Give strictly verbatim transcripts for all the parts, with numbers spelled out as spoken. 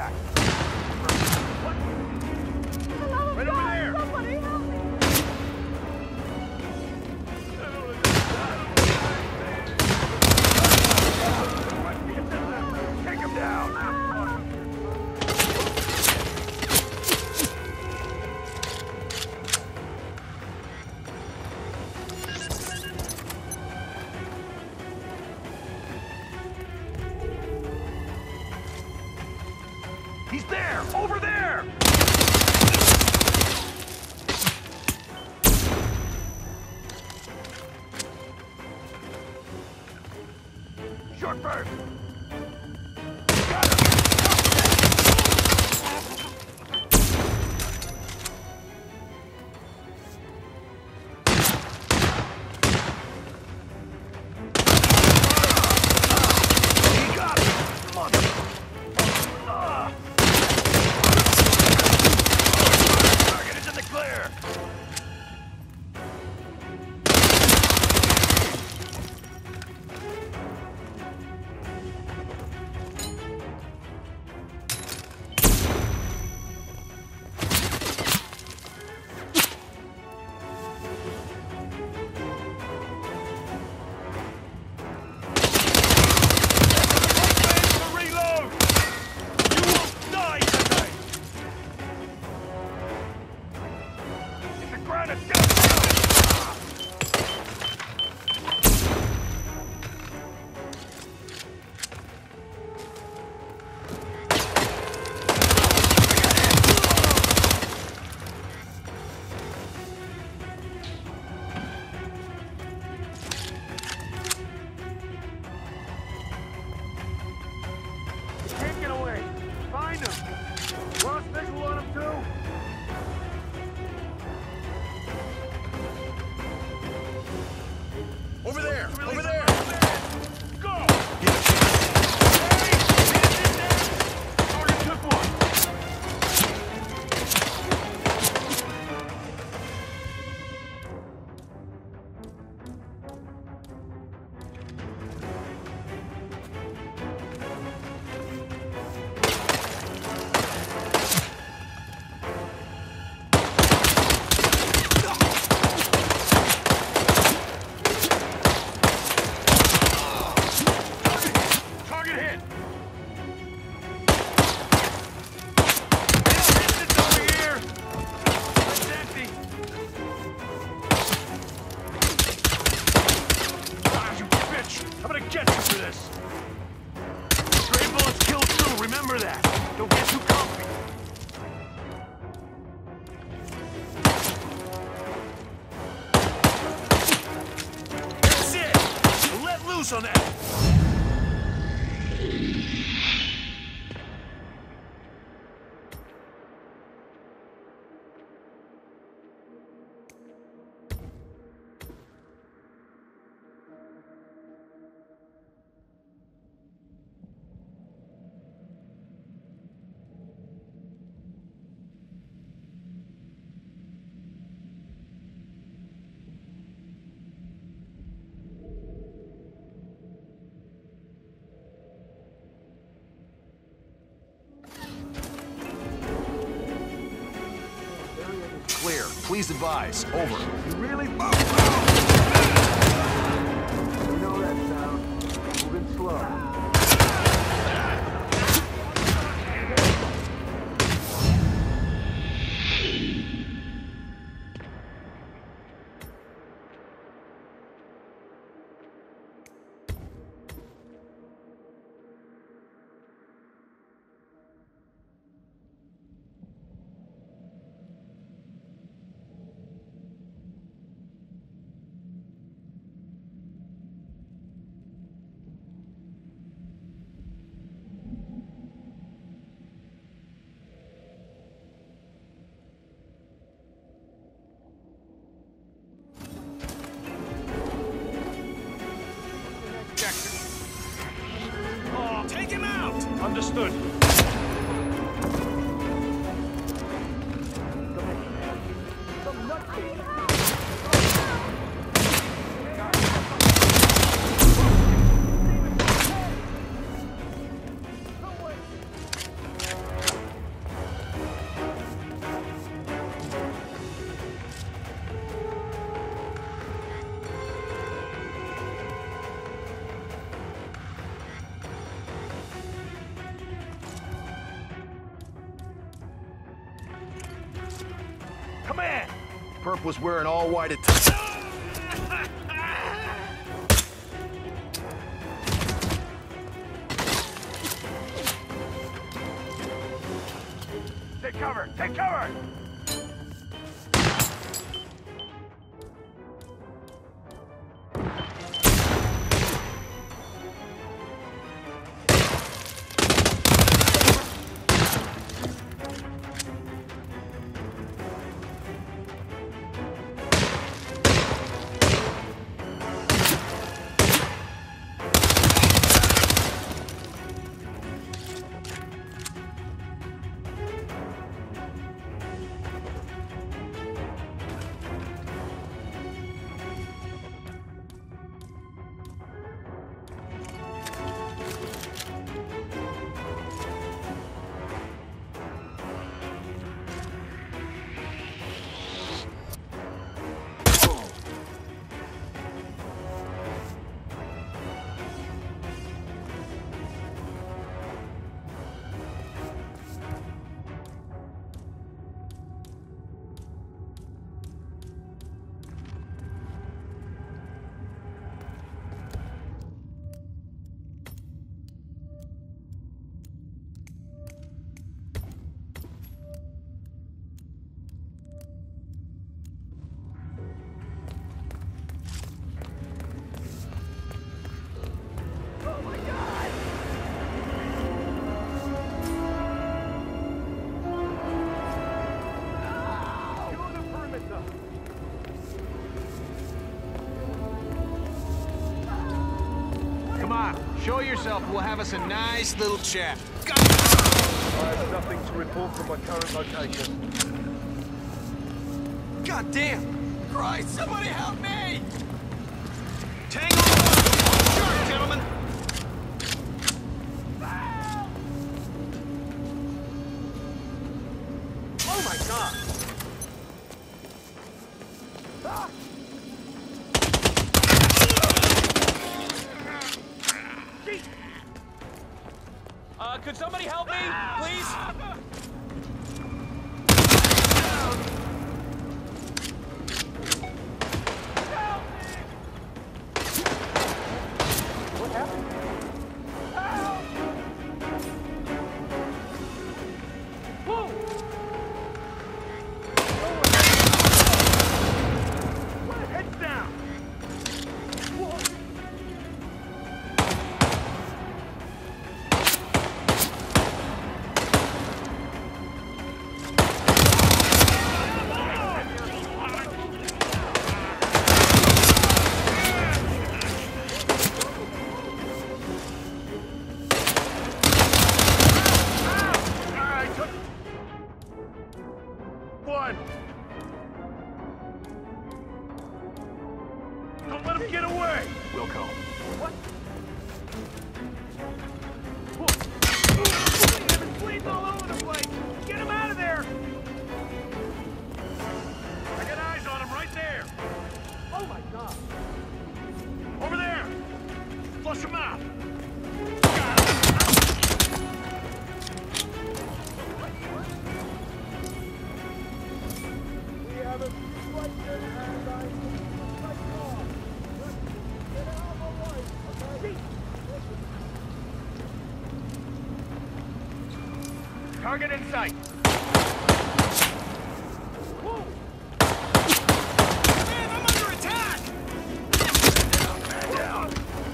back. What? For the love of Right over God, there. somebody help me! Take him down. He's there! Over there! Short burst! Got him! He got him! Mother... Ah! Target is in the clear! Reload! You will die tonight! Hit the ground and go! Take it away! Find him! Lost visual on him too? Over there! Over there! Go! Hey! Target took one! Target hit! Distance over here! It's empty! Ah, you bitch! I'm gonna get you for this! Stray bullets kill too, remember that! Don't get too comfy! That's it! Now let loose on that! Clear. Please advise. Over. You really? Oh, You know that sound. Moving slow. oh, take him out! Understood. Some nutcase. Command! Perp was wearing all white at time. Take cover! Take cover! Show yourself, we'll have us a nice little chat. Go! I have nothing to report from my current location. God damn! Christ, somebody help me! Tango! Sure, gentlemen! Oh my god! Ah! Uh, could somebody help me, please? What happened? Help! Whoa! What? Heads down! Whoa! One! Don't let him get away! Wilco. What? There's bleeding all over the place! Get him out of there! I got eyes on him right there! Oh my god! Over there! Flush him out! We have a situation and I my god! Get out of my way, okay? Target in sight! Whoa! Man, I'm under attack! Man down!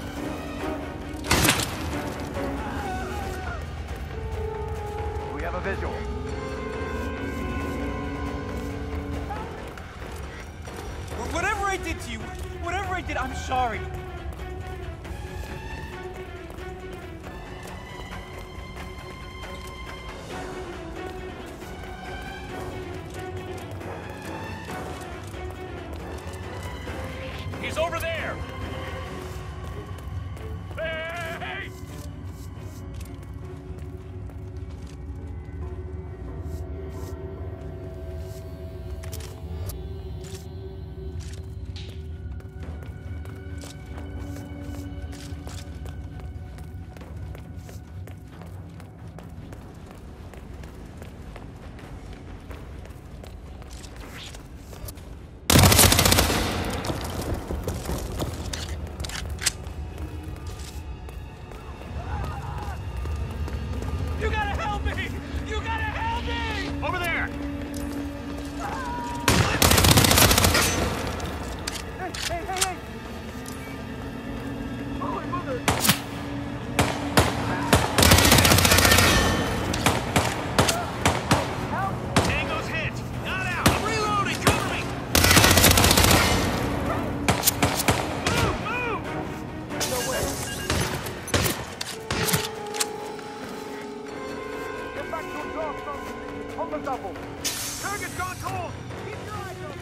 We have a visual. Whatever I did to you, whatever I did, I'm sorry. He's over there! Hey! off something. On the double. Target's gone cold! Keep your eyes open.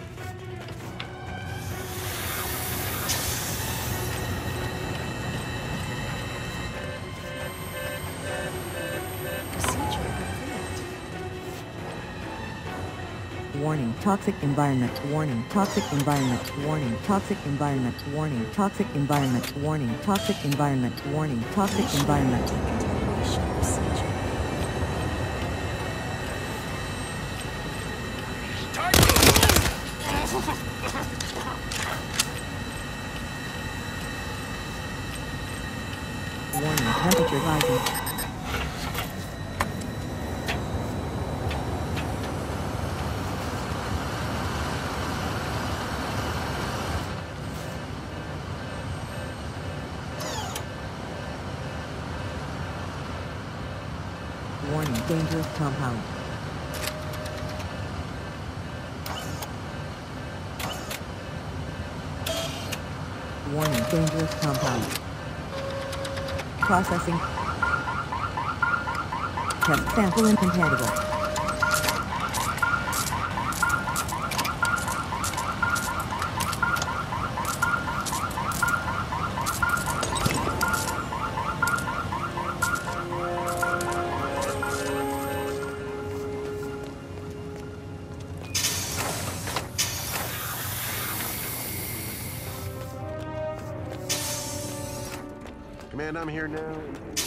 Warning, toxic environment. Warning, toxic environment. Warning, toxic environment. Warning, toxic environment. Warning, toxic environment. Warning, toxic environment. Warning, temperature rising. Warning, dangerous compound. Warning, dangerous compound. Processing. Test sample incompatible. Command, I'm here now.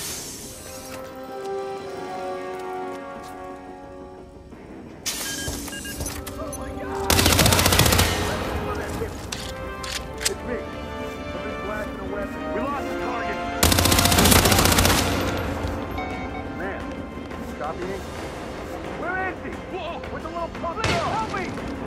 It's me. Somebody's blasting a weapon. We lost the target! Man, copying? Where is he? Whoa! With the little pump. Please help me!